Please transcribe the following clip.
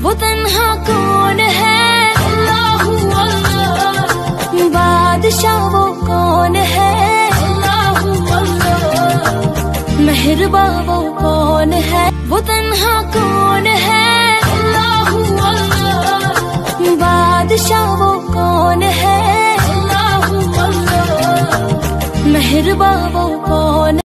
वो तन्हा कौन है, अल्लाहू अल्लाह। बादशाह वो कौन है, अल्लाहू अल्लाह। मेहरबा वो कौन है, वो तन्हा कौन है, अल्लाहू अल्लाह। बादशाह वो कौन है, अल्लाहू अल्लाह। मेहरबा वो कौन